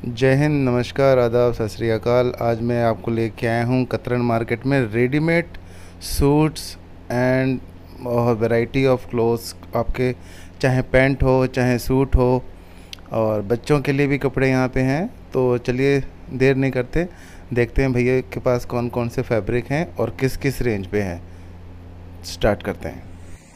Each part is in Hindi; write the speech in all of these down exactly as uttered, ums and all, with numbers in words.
जय हिंद, नमस्कार, आदाब, सत श्री अकाल। आज मैं आपको लेके आया हूँ कतरन मार्केट में readymade suits and variety of clothes. आपके चाहे पैंट हो चाहे सूट हो, और बच्चों के लिए भी कपड़े यहाँ पे हैं। तो चलिए देर नहीं करते, देखते हैं भैया के पास कौन कौन से फैब्रिक हैं और किस किस रेंज पे हैं। स्टार्ट करते हैं।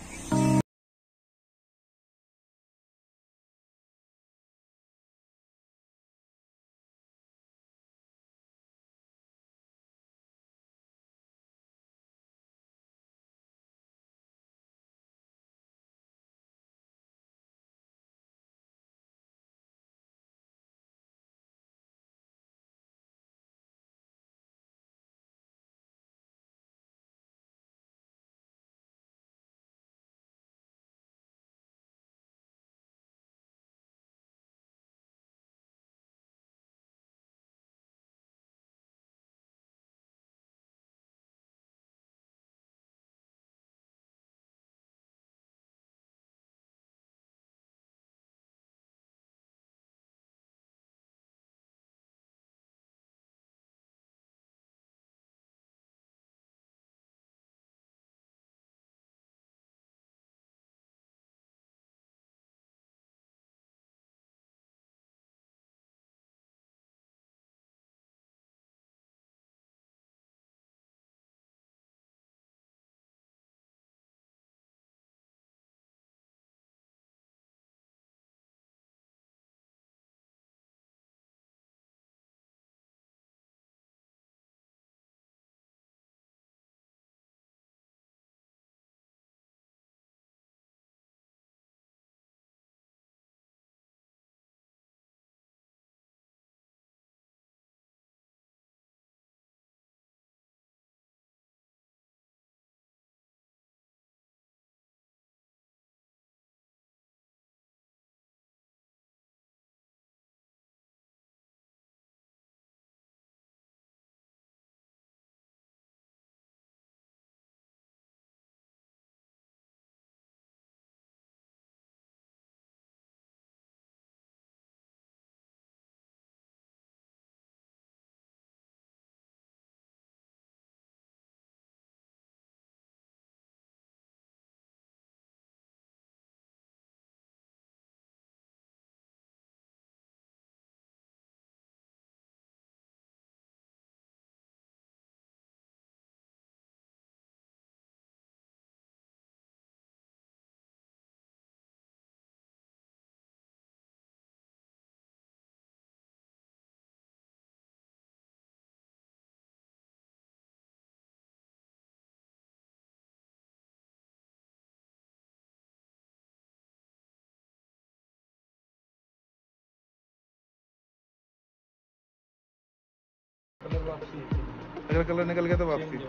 कलर वापसी है। अगर कलर निकल गया तो वापसी।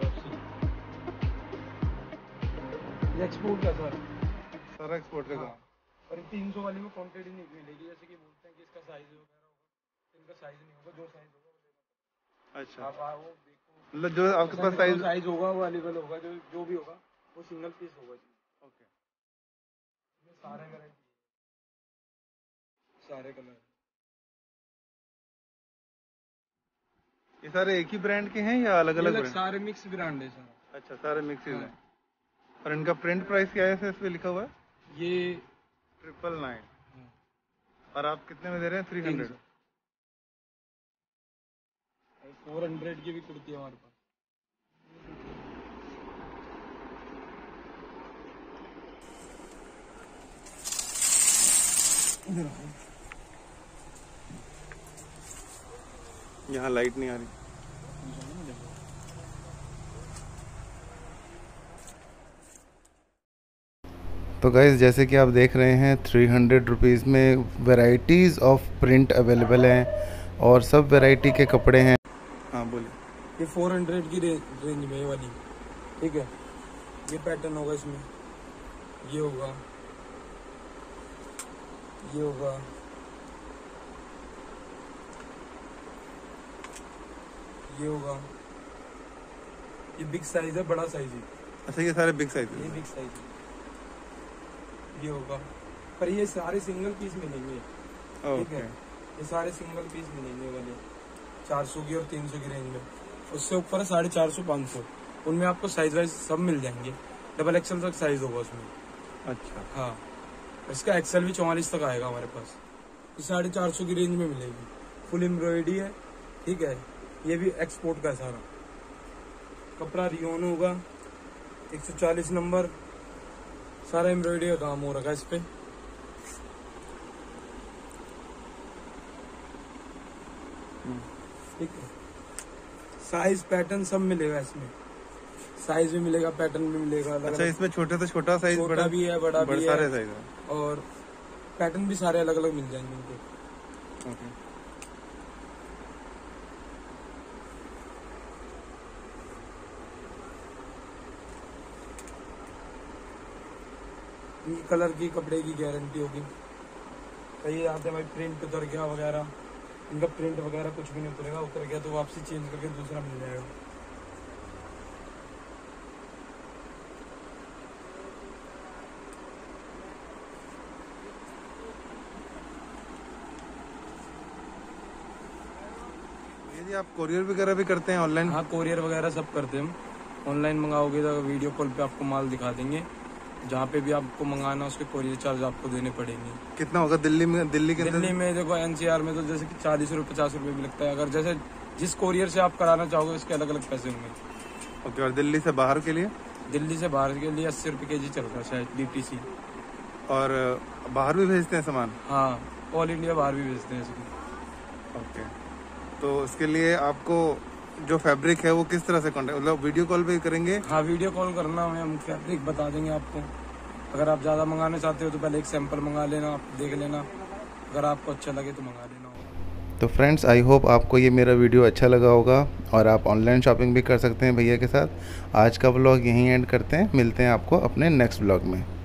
ये एक्सपोर्ट का सर, सारा एक्सपोर्ट का काम। हाँ। और तीन सौ वाली में क्वांटिटी नहीं मिलेगी, जैसे कि बोलते हैं कि इसका साइज वगैरह होगा, इनका साइज नहीं होगा, जो साइज होगा वो लेना। अच्छा, आप आओ देखो, मतलब जो आपके पास साइज साइज होगा वो अवेलेबल होगा, जो जो भी होगा वो सिंगल पीस होगा जी। ओके, ये सारे वैरायटी, सारे कलर, ये सारे एक ही ब्रांड के हैं या अलग अलग? सारे मिक्स ब्रांड है सर। अच्छा, सारे मिक्स हैं। और इनका प्रिंट प्राइस क्या है सर? इस पे लिखा हुआ है ये ट्रिपल नाइन। और आप कितने में दे रहे हैं? Three hundred. फोर हंड्रेड की भी कुर्ती है हमारे पास। यहाँ लाइट नहीं आ रही। तो गाइस, जैसे कि आप देख रहे हैं, थ्री हंड्रेड रुपीज़ में वैराइटीज़ ऑफ प्रिंट अवेलेबल हैं और सब वैरायटी के कपड़े हैं। हाँ बोलिए। ये फोर हंड्रेड की रे, रेंज में ये वाली, ठीक है। ये पैटर्न होगा इसमें, ये होगा, ये होगा, ये होगा। ये बिग साइज है, बड़ा साइज है। अच्छा, ये सारे बिग साइज? ये बिग साइज है। ये होगा, पर ये सारे सिंगल पीस मिलेंगे, ठीक है। ये सारे सिंगल पीस मिलेंगे वाले चार सौ की और तीन सौ की रेंज में। उससे ऊपर है साढ़े चार सौ पाँच सौ, उनमें आपको साइज वाइज सब मिल जाएंगे। डबल एक्सएल तक साइज होगा उसमें। अच्छा। हाँ, इसका एक्सएल भी चौवालीस तक आएगा हमारे पास। ये साढ़े चार सौ की रेंज में मिलेगी। फुल एम्ब्रॉयडरी है, ठीक है। ये भी एक्सपोर्ट का सारा कपड़ा रियोन होगा, एक सौ चालीस नंबर, सारा एम्ब्रॉयडरी का काम हो रखा है इस पे। ठीक है, साइज पैटर्न सब मिलेगा इसमें। साइज भी मिलेगा, पैटर्न भी मिलेगा। अच्छा, इसमें छोटे से छोटा साइज, छोटा भी है, बड़ा भी है, सारे साइज है, और पैटर्न भी सारे अलग अलग मिल जाएंगे इनके। ओके। इनकी कलर की, कपड़े की गारंटी होगी। कई आते हैं भाई प्रिंट उतर गया वगैरह, इनका प्रिंट वगैरह कुछ भी नहीं उतरेगा। उतर गया तो वापसी चेंज करके दूसरा मिल जाएगा। ये आप कोरियर वगैरह भी करते हैं ऑनलाइन? हाँ, कोरियर वगैरह सब करते हैं हम। ऑनलाइन मंगाओगे तो वीडियो कॉल पे आपको माल दिखा देंगे। जहाँ पे भी आपको मंगाना उसके कोरियर चार्ज आपको देने पड़ेंगे। कितना होगा दिल्ली में? दिल्ली के दिल्ली में देखो एनसीआर में तो जैसे कि चालीस रुपये पचास रुपये भी लगता है। अगर जैसे जिस कोरियर से आप कराना चाहोगे उसके अलग अलग पैसे होंगे। ओके। और दिल्ली से बाहर के लिए? दिल्ली से बाहर के लिए अस्सी रुपये के जी चल रहा है शायद डीटीसी। और बाहर भी भेजते हैं सामान? हाँ, ऑल इंडिया बाहर भी भेजते हैं इसको। ओके। तो इसके लिए आपको जो फैब्रिक है वो किस तरह से कॉन्टेक्ट, मतलब वीडियो कॉल पे करेंगे? हाँ, वीडियो कॉल करना है, हम फैब्रिक बता देंगे आपको। अगर आप ज़्यादा मंगाना चाहते हो तो पहले एक सैंपल मंगा लेना, आप देख लेना। अगर आपको अच्छा लगे तो मंगा लेना। तो फ्रेंड्स, आई होप आपको ये मेरा वीडियो अच्छा लगा होगा और आप ऑनलाइन शॉपिंग भी कर सकते हैं भैया के साथ। आज का व्लॉग यहीं एंड करते हैं, मिलते हैं आपको अपने नेक्स्ट व्लॉग में।